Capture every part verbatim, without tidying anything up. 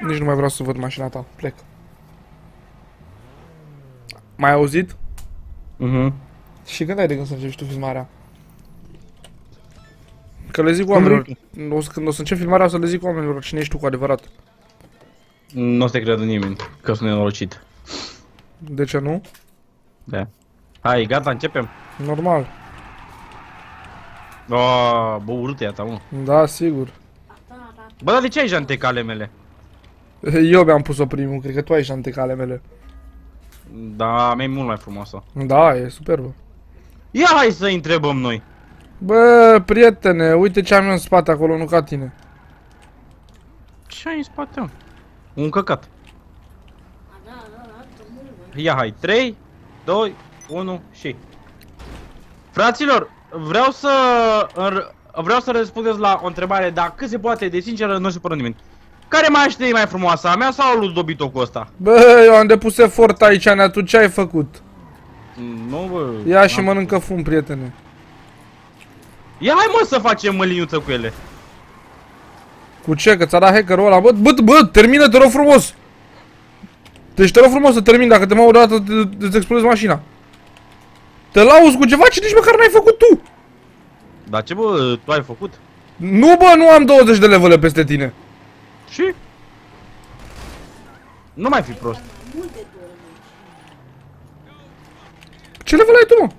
Nici nu mai vreau să văd mașina ta. Plec. M-ai auzit? Mhm. Și când ai de gând să începi tu filmarea? Că le zic oamenilor. O să, când o să încep filmarea o să le zic oamenilor cine ești tu cu adevărat. Nu o să te creadă nimeni că sunt nenorocit. De ce nu? Da. Hai, gata, începem. Normal. Aaaa, bă, urât e asta, mă. Da, sigur. Bă, dar de ce ai jante ale mele? Eu mi-am pus-o primul, cred că tu ai șantecale mele. Da, a mea e mult mai frumoasă. Da, e superbă. Ia hai să întrebăm noi. Bă, prietene, uite ce am eu în spate acolo, nu ca tine. Ce ai în spate, mă? Un căcat. Ia hai, trei, doi, unu și... Fraților, vreau să... Vreau să răspundeți la o întrebare, dar cât se poate de sinceră, nu se pără nimeni. Care mașină e mai frumoasă, a mea sau lui Dobito cu ăsta? Bă, eu am depus efort aici, Nea, tu ce ai făcut? Nu, bă... Ia și mănâncă fum, prietene. Ia hai, mă, să facem măliniuță cu ele. Cu ce? Că ți-a dat hackerul ăla? Bă, bă, bă, termină, te rog frumos! Deci te rog frumos să termin, dacă te mă aud o dată, îți explodezi mașina. Te lauzi cu ceva ce nici măcar n-ai făcut tu! Dar ce, bă, tu ai făcut? Nu, bă, nu am douăzeci de levele peste tine. Și? Nu mai fi prost. Ce level ai tu, mă?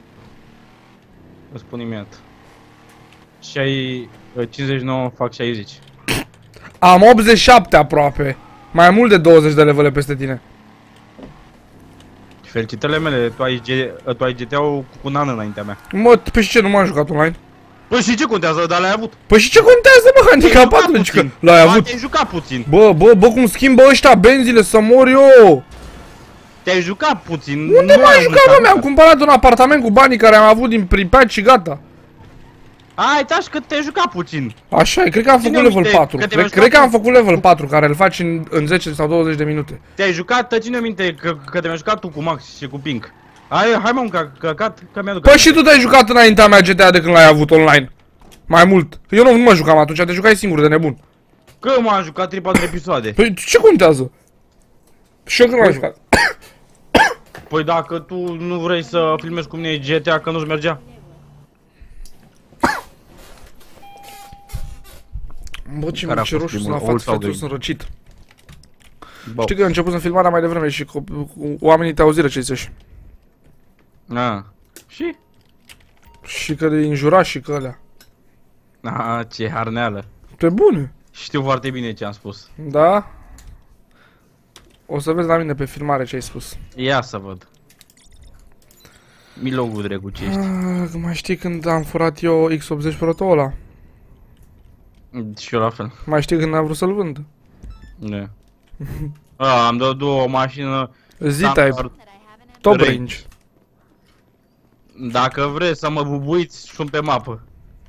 Îți spun imediat. Și ai cincizeci și nouă, fac șaizeci. Am optzeci și șapte aproape. Mai mult de douăzeci de levele peste tine. Felicitările mele, tu ai, tu ai G T A-ul cu un an înaintea mea. Mă, pe și ce, nu m-am jucat online? Păi și ce contează, dar l-ai avut? Păi și ce contează, mă, handicapat, deci că l-ai avut? Te-ai jucat puțin. Bă, bă, bă, cum schimbă ăștia benzile să mor eu! Te-ai jucat puțin. Unde m-am jucat, mă? Mi-am cumpărat un apartament cu banii care am avut din Pripyat și gata. Ai, taci că te-ai jucat puțin. Așa e, cred că am făcut level patru. Cred, cred că am făcut level patru, care îl faci în, în zece sau douăzeci de minute. Te-ai jucat, ține minte că, că te-ai jucat tu cu Max și cu Pink. Hai, hai mă, că căcat, că mi-aduc. Păi și tu te-ai jucat înaintea mea G T A de când l-ai avut online. Mai mult. Eu nu, nu mă jucam atunci, te jucai singur de nebun. Că m-am jucat trei patru episoade. Păi ce contează? Și eu când m-am jucat. Păi dacă tu nu vrei să filmezi cu mine G T A că nu-ți mergea. Bă, ce mi-e roșu sunt la față, că sunt răcit. Bă. Știi că eu am început să filmarea mai devreme și cu, cu oamenii te auziră ce zici. A, și? Și că de înjura și că alea. A, ce harneală. Pe bune. Știu foarte bine ce am spus. Da? O să vezi la mine pe filmare ce ai spus. Ia să văd. Milogul dregu ce ești. Ah, mai știi când am furat eu X optzeci Pro-ul ăla? Și eu la fel. Mai știi când am vrut să-l vând? Da. A, am dat două o mașină Z-Type. Top range. range. Dacă vreți să mă bubuiți, sunt pe mapă.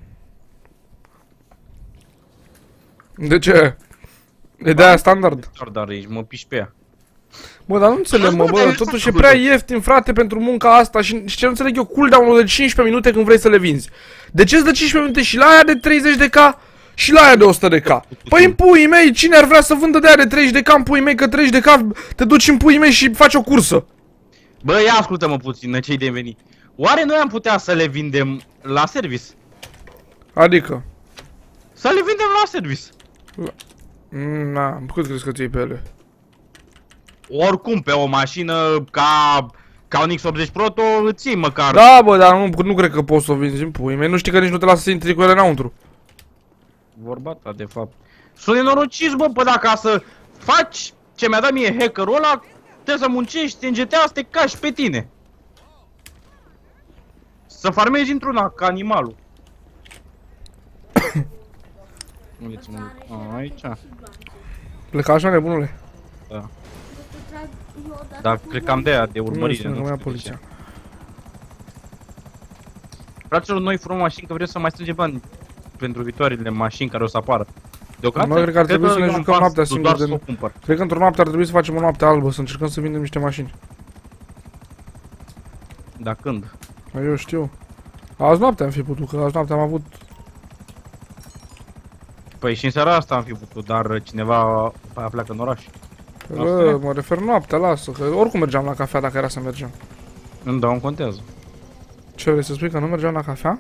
De ce? E de aia standard. Standard range, mă piși pe ea. Bă, dar nu înțeleg, mă, bă, totuși e prea ieftin, frate, pentru munca asta și, și ce nu înțeleg eu, cooldown-ul de cincisprezece minute când vrei să le vinzi. De ce-ți dă cincisprezece minute și la aia de treizeci de K și la aia de o sută de K? Păi în puii mei, cine ar vrea să vândă de aia de treizeci de K în puii mei, că treizeci de K te duci în puii mei și faci o cursă? Bă, ia ascultă-mă puțin, ce-i de veni. Oare noi am putea să le vindem la service? Adică? Să le vindem la service. Na, cât crezi că ți-ai pe ele? Oricum, pe o mașină ca, ca un X optzeci Pro, îți iei măcar. Da, bă, dar nu, nu cred că poți să o vinzi în pui mei. Nu știi că nici nu te lasă să intri cu ele înăuntru. Vorba ta, de fapt. Sunt nenorociți, bă, pă, dacă să faci ce mi-a dat mie hackerul ăla, trebuie să muncești în G T A să te cași pe tine. Să farmezi într-una ca animalul. Unde ți mă duc? Aici. Pleca așa, nebunule? Da. Dar cred că am de aia de urmărire. Nu, nu poliția. Fraților, noi furăm mașini că vrem să mai strângem bani pentru viitoarele mașini care o să apară. Deocamdată, noi cred că ar trebui să ne jucăm noaptea singur de... Cumpăr. Cred că într-o noapte ar trebui să facem o noapte albă, să încercăm să vindem niște mașini. Dar când? Eu știu. Azi noapte am fi putut, că azi noapte am avut... Păi și în seara asta am fi putut, dar cineva pleacă în oraș. Bă, mă refer noaptea, lasă, că oricum mergeam la cafea dacă era să mergem. Nu, dar nu contează. Ce vrei să spui, că nu mergeam la cafea?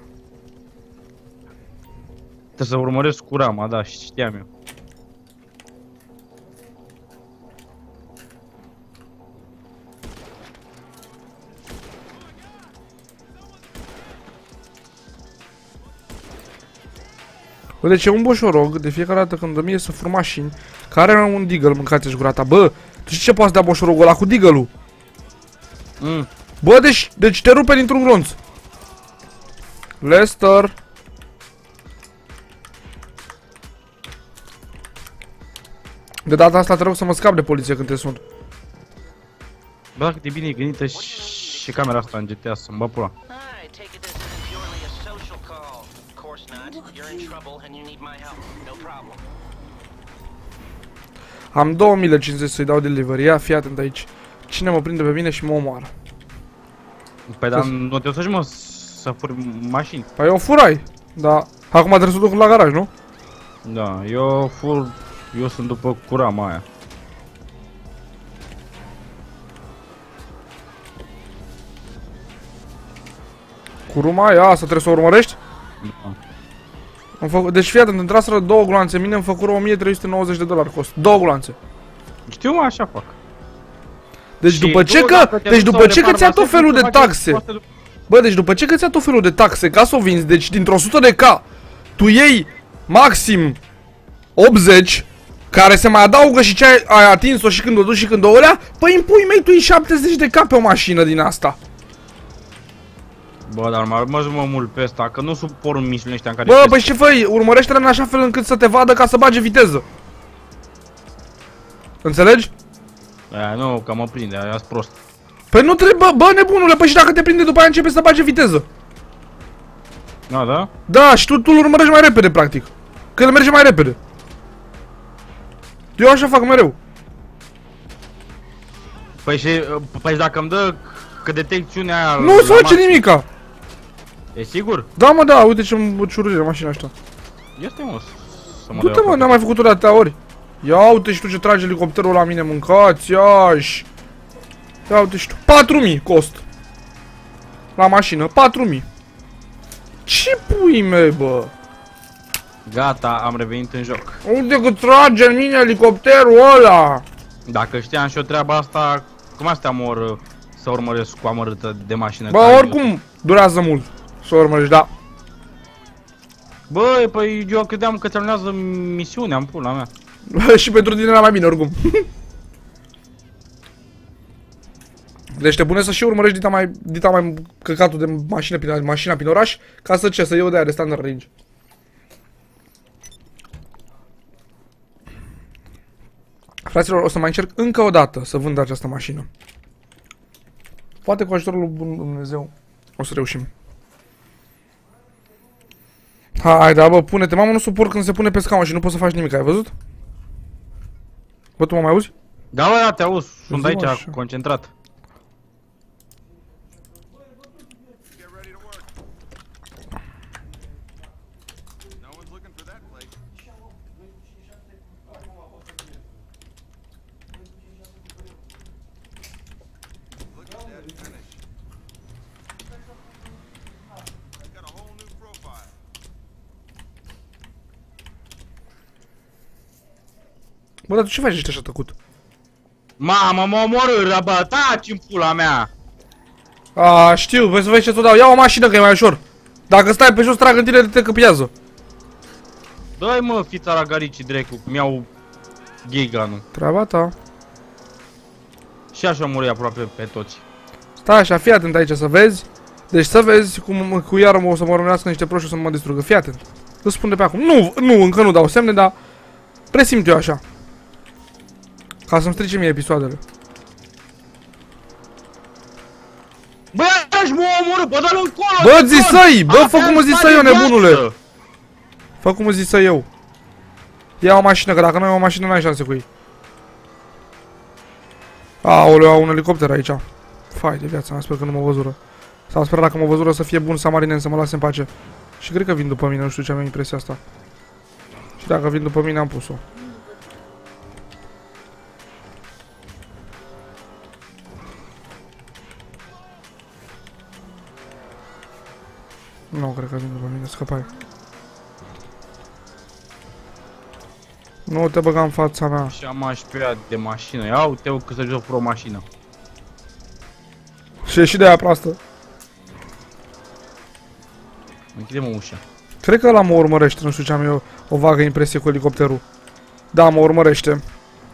Trebuie să urmăresc cu rama, da, știam eu. Bă, deci e un boșorog, de fiecare dată când îmi ies să fur mașini, care are un deagle, mâncați-și gura ta. Bă, tu știi ce poate să dea boșorogul ăla cu deagle-ul? Mm. Bă, deci, deci te rupe dintr-un glonț. Lester. De data asta te rog să mă scap de poliție când te sun. Bă, dacă e bine gândită și, și camera asta în G T A să-mi bă pula. Am două mii cincizeci să-i dau delivery, ia, fii atent aici. Cine mă prinde pe mine și mă omoară? Păi dar nu te să mă să furi mașini. Păi o furai, da. Acum trebuie să duc la garaj, nu? Da, eu fur, eu sunt după curama aia. Curuma aia, asta trebuie să o urmărești? Da. Am făcut, deci fii atent, intraseră două gloanțe mine, îmi făcură o mie trei sute nouăzeci de dolari cost. Două gloanțe. Știu, mă, așa fac. Deci și după ce tu, că, deci după ce că ți-a tot felul de taxe. Bă, deci după ce că ți-a tot felul de taxe ca să o vinzi, deci dintr-o sută de K, tu iei maxim optzeci, care se mai adaugă și ce ai, ai atins-o și când o duci și când o olea, păi în pui mei tu iei șaptezeci de K pe o mașină din asta. Bă, dar mă urmări mă mult pe ăsta, că nu suport misiunile ăștia în care... Bă, păi ce făi, urmărește-le în așa fel încât să te vadă ca să bage viteză. Înțelegi? Aia, nu, că mă prinde, aia-s prost. Păi nu trebuie, bă, bă, nebunule, păi și dacă te prinde după aia începe să bage viteză. Da, da? Da, și tu, tu îl urmărești mai repede, practic. Că el merge mai repede. Eu așa fac mereu. Păi și, păi dacă îmi dă că detecțiunea aia... Nu se face nimica. E sigur? Da, mă, da, uite ce ciurire mașina asta. Este, mă, să mă Du-te, mă, n-am mai făcut-o de atâtea ori. Ia uite și tu ce trage elicopterul la mine, mâncați, iași. Ia uite și tu, patru mii cost. La mașină, patru mii. Ce pui mei, bă? Gata, am revenit în joc. Unde că trage în mine elicopterul ăla? Dacă știam și eu treaba asta, cum astea mor să urmăresc cu amărâtă de mașină? Bă, oricum durează mult să urmărești, da. Bă, păi eu credeam că terminează misiunea în pula mea. Și pentru tine era mai bine, oricum. Deci te pune să și urmărești dita mai, dita mai căcatul de mașină prin, mașina prin oraș, ca să ce, să iau de aia de standard range. Fraților, o să mai încerc încă o dată să vând această mașină. Poate cu ajutorul lui Dumnezeu o să reușim. Hai, da, bă, pune-te, mamă, nu suport când se pune pe scaun și nu poți să faci nimic, ai văzut? Bă, tu mă mai auzi? Da, bă, da, te auzi, sunt aici, așa, concentrat. Bă, dar tu ce faci, ești așa tăcut? Mamă, mă omorâ, bă, taci în pula mea! A, știu, vrei să vezi ce ți-o dau. Ia o mașină că e mai ușor. Dacă stai pe jos, trag în tine, te căpiază. Dă-i, mă, fița la garicii, drecu, mi-au gay-gun-ul. Treaba ta. Și așa muri aproape pe toți. Stai așa, fii atent aici să vezi. Deci să vezi cum cu iară o să mă rămânească niște proști și o să mă distrugă. Fii atent. Îți spun de pe acum. Nu, nu, încă nu dau semne, dar presimt eu așa. Ca să-mi strice mie episoadele. Bă, aș mă omorâ, bă, dă-l încolo! Bă, zisăi! Bă, fă cum îți zisăi eu, nebunule! Fă cum îți zisăi eu. Ia o mașină, că dacă nu ai o mașină, n-ai șanse cu ei. Aoleu, au un elicopter aici. Fai de viața mea, sper că nu mă văzură. Sau sper dacă mă văzură să fie bun samarinen, să mă lase în pace. Și cred că vin după mine, nu știu ce am impresia asta. Și dacă vin după mine am pus-o. Nu, cred că vin după mine, scăpai. Nu te băga în fața mea. Și am așpeat de mașină. Ia uite-o că să joc pro mașină. Și e și de aia proastă. Închide-mă ușa. Cred că ăla mă urmărește, nu știu ce am eu o vagă impresie cu elicopterul. Da, mă urmărește.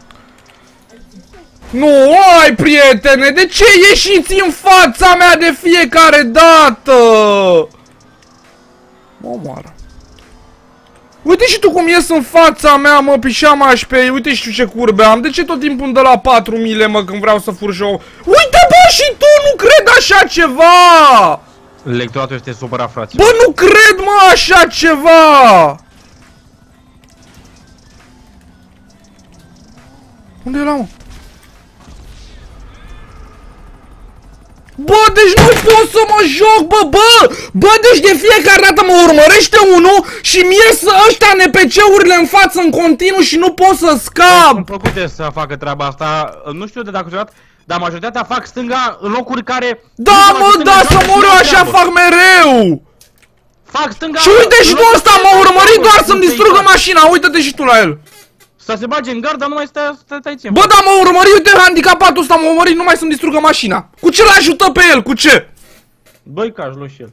Nu, ai prietene, de ce ieșiți în fața mea de fiecare dată? Mă omoară. Uite și tu cum ies în fața mea, mă, pișamaș pe ei, uite și tu ce curbe am. De ce tot timpul îmi dă la patru mile, mă, când vreau să fur show? Uite, bă, și tu nu cred așa ceva! Electoratul este supărat, frate. Bă, nu cred, mă, așa ceva! Unde e ăla, mă? Bă, deci nu pot să mă joc, bă, bă! Bă, deci de fiecare dată mă urmărește unul și mi ies ăștia N P C-urile în față în continuu și nu pot să scap! Sunt plăcute să facă treaba asta, nu știu de dacă s-a dat, dar majoritatea fac stânga în locuri care... Da, mă, da, să mor eu, așa fac mereu! Fac stânga... Și uite și tu ăsta m-a urmărit doar să-mi distrugă mașina, uite-te și tu la el! Să se bage în gard, dar nu mai stai, stai, stai ție. Bă, da, m-a urmărit, uite, handicapatul ăsta m-a urmărit numai să-mi distrugă mașina. Cu ce l-ajută pe el, cu ce? Doi cași, lu și el.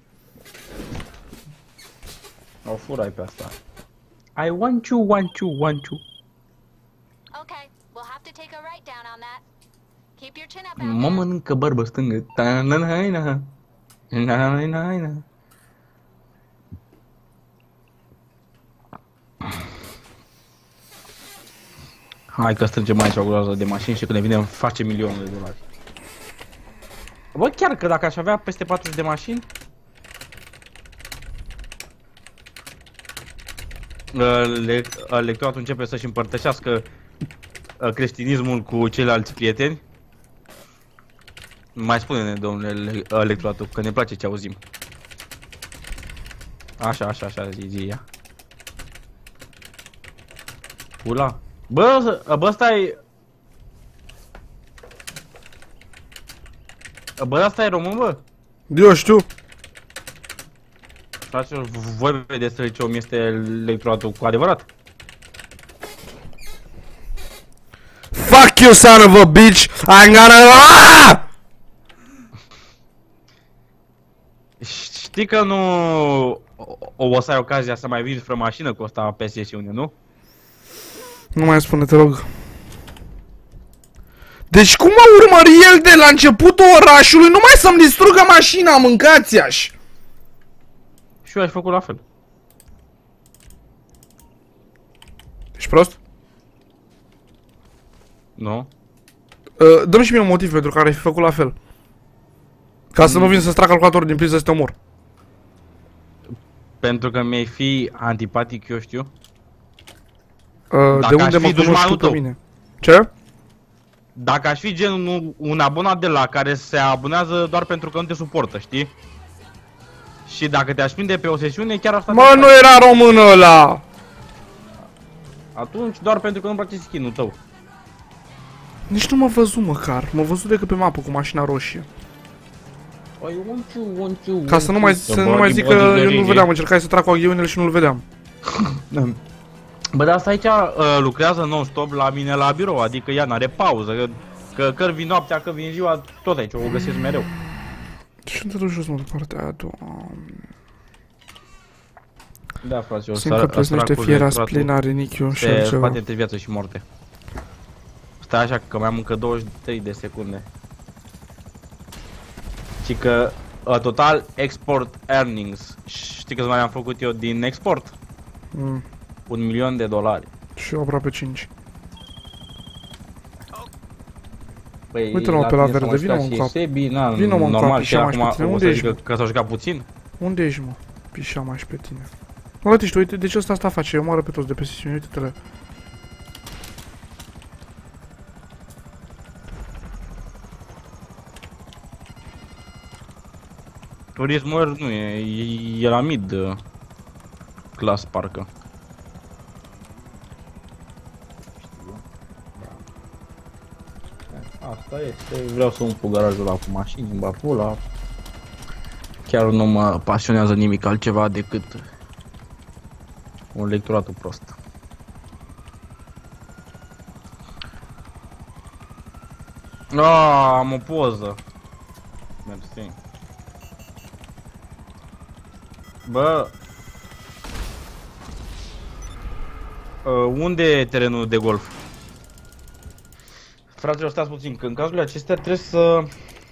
O furai pe asta. I want you, want you, want you. Okay, we'll have to take a write down on that. Keep your chin up. Mă mănâncă barbă stângă. Ta-na-na-na. Na-na-na-na. Hai că strângem aici o groază de mașini și când ne vinem face milioane de dolari. Bă, chiar că dacă aș avea peste patruzeci de mașini, le electoratul începe să-și împărtășească creștinismul cu ceilalți prieteni. Mai spune-ne, domnule electoratul, că ne place ce auzim. Așa, așa, așa, zi, zi, ia. Pula. Bă, bă, ăsta e... Bă, ăsta e român, bă? Eu știu. Fraților, voi vedeți să ce om este electoratul cu adevărat? Fuck you, son of a bitch! I'm gonna... Știi că nu o, o să ai ocazia să mai vii spre mașină cu asta pe sesiune, nu? Nu mai spune, te rog. Deci cum mă urmări el de la începutul orașului numai să-mi distrugă mașina, mâncați-aș! Și eu aș făcut la fel. Ești prost? Nu? Uh, Dă-mi și mie un motiv pentru care ai fi făcut la fel. Ca să mm. nu vin să-ți trag calculatorul din priză să te omor. Pentru că mi-ai fi antipatic, eu știu. Uh, de unde mă cunoști tu pe mine? Ce? Dacă aș fi gen un, un abonat de la care se abonează doar pentru că nu te suportă, știi? Și dacă te-aș prinde pe o sesiune, chiar asta... Mă, nu era român ăla! Atunci doar pentru că nu-mi place skin-ul tău. Nici nu m-a văzut măcar, m-a văzut decât pe mapă cu mașina roșie. Ca să nu mai, să nu mai zic că eu nu-l vedeam, încercai să trag cu aghionele și nu-l vedeam. Bă, dar asta aici uh, lucrează non-stop la mine la birou, adică ea n-are pauză, că, că, că vin noaptea, că vin ziua, tot aici, o găsesc mereu. Ce te duci jos, mă, de partea aia, Doamne. Da, frate, o simt că plăsnește fiera splină, rinichiul și altceva. Se poate între viață și moarte. Stai așa că mai am încă douăzeci și trei de secunde. Și că uh, total export earnings. Știi câți mai am făcut eu din export? Mm. Un milion de dolari. Și eu aproape cinci. Păi, uite-l-mă pe la verde, vină-mă în cap. Vină-mă în cap, pișama-și pe tine. Unde ești, mă? Că s-a jucat puțin? Unde ești, mă? Pișama-și pe tine. Mă, uite, uite, de ce ăsta asta face? Eu moară pe toți de pe sesiune, uite-te-le. Turismul nu e, e, e la mid uh, class parcă. Asta este, vreau să umplu garajul ăla cu mașini, îmi bag pula. Chiar nu mă pasionează nimic altceva decât un lecturatul prost. Ah, am o poză. Mersi. Bă. Uh, unde e terenul de golf? Fraților, stați puțin, că în cazurile acestea trebuie să...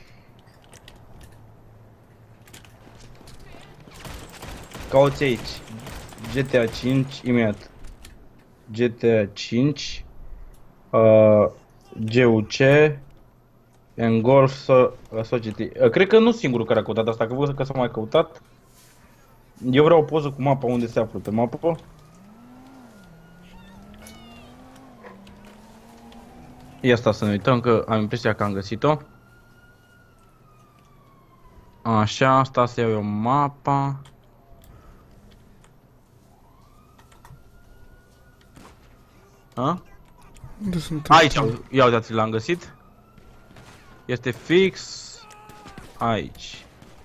Cauți aici. G T A cinci, imediat. G T A cinci. Uh, G U C. Engolf so Society. Uh, cred că nu singurul care a căutat asta, că văd că s-a mai căutat. Eu vreau o poză cu mapa, unde se află pe mapă. Ia asta să ne uităm, că am impresia că am găsit-o. Așa, asta să iau eu mapa. A? Unde sunt? Aici, ia uitați, l-am găsit. Este fix aici.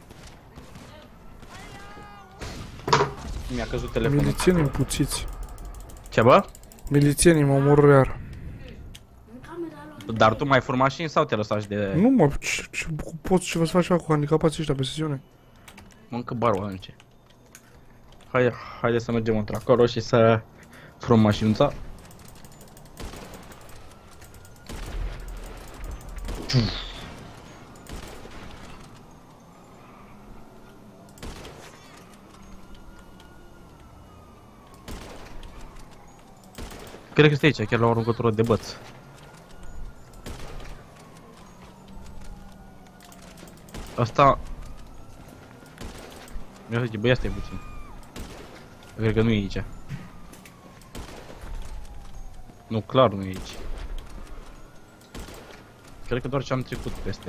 Mi-a căzut telefonul. Milițienii împuțiți. Ce, bă? Milițienii mă omoră iar. Dar tu mai furi mașini sau te lăsași de... Nu mă, ce, ce, poți ce vă să faci cu handicapații ăștia pe sesiune? Mâncă barul ăla, ce? Hai, haide să mergem într-acolo și să furăm mașinuța. Cred că este aici, chiar la o aruncătură de băț. Asta... Ia zice, băi, asta e puțin. Cred că nu e aici. Nu, clar nu e aici. Cred că doar ce am trecut peste.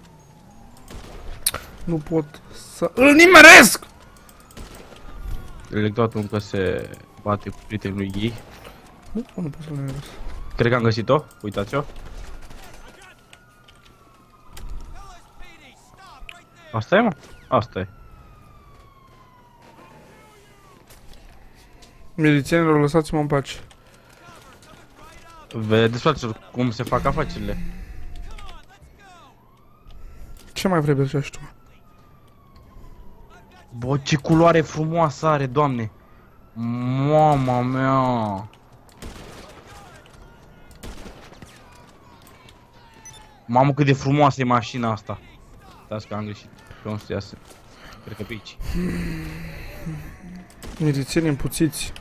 Nu pot să îl nimeresc! Electoratul încă se bate cu prietenul lui ei. Nu, nu pot să-l nimeresc. Cred că am găsit-o, uitați-o. Asta e, mă? Asta e. Milițienilor, lăsați-mă în pace. Vedeți, fraților, cum se fac afacerile. Ce mai vrei să faci tu? Bă, ce culoare frumoasă are, doamne! Mama mea! Mamă, cât de frumoasă e mașina asta! Stați că am greșit. Pe unde să iasă? Cred că pe aici. Milițieni împuțiți.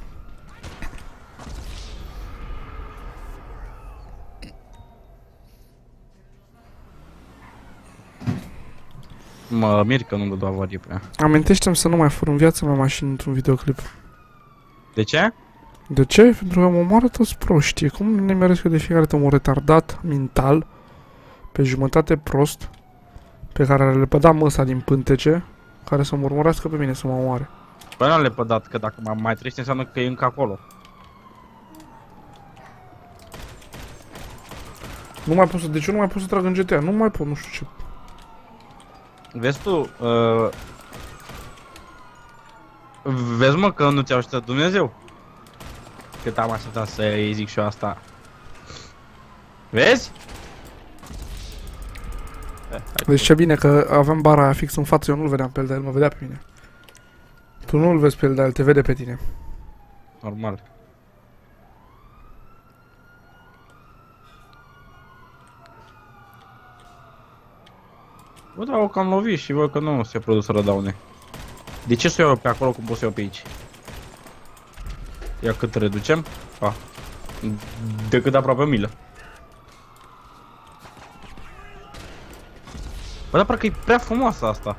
Mă mir că nu-mi dă avarie prea. Amintește-mi să nu mai fur în viața mea mașini într-un videoclip. De ce? De ce? Pentru că mă omoară toți proștii. Cum ne meresc eu de fiecare dată un retardat mental, pe jumătate prost, pe care le pădam măsa din pântece, care să mă urmărească pe mine să mă omoare. Păi n-am lepădat, că dacă m-am mai trăiește înseamnă că e încă acolo. Nu mai pot să... De ce nu mai pot să trag în G T A? Nu mai pot, nu știu ce. Vezi tu, uh... vezi, mă, că nu ți-a ajutat Dumnezeu? Cât am așteptat să-i zic și eu asta. Vezi? Deci ce bine că aveam bara aia fix în față, eu nu-l vedeam pe el, dar el mă vedea pe mine. Tu nu-l vezi pe el, dar el te vede pe tine. Normal. Bă, da, o cam lovit și văd că nu se produce rădaune. De ce să o iau pe acolo cum pot să o iau pe aici? Ia cât reducem? Ah. Decât aproape o milă. Bă, dar parcă e prea frumoasă asta.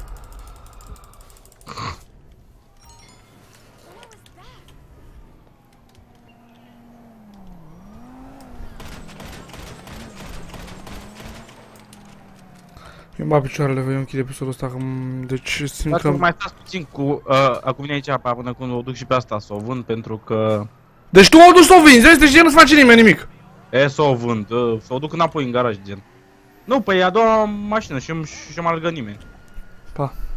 Eu mă picioarele, voi închide episodul ăsta, că deci simt că... Mai stați puțin cu... Uh, acum vine aici până când o duc și pe asta să o vând, pentru că... Deci tu o duci să o vinzi, vezi? Deci nu-ți face nimeni nimic. E, să o vând, uh, să o duc înapoi în garaj, gen. Nu, păi e a doua mașină și nu și-mi alergă nimeni. Pa.